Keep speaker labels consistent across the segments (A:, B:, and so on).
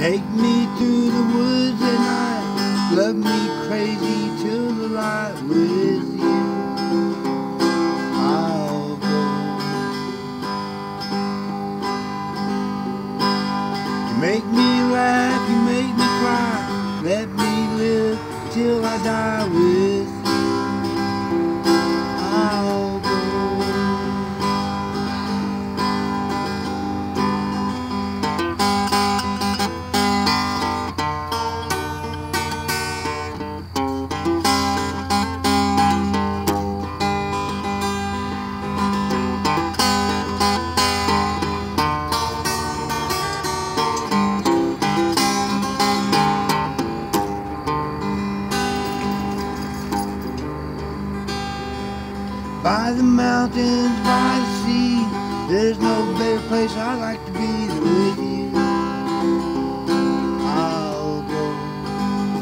A: Take me through the woods at night, love me crazy till the light. With you I'll go. You make me laugh, you make me cry, let me live till I die. With you I'll go. By the mountains, by the sea, there's no better place I'd like to be than with you. I'll go.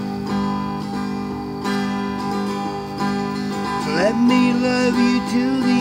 A: So let me love you till the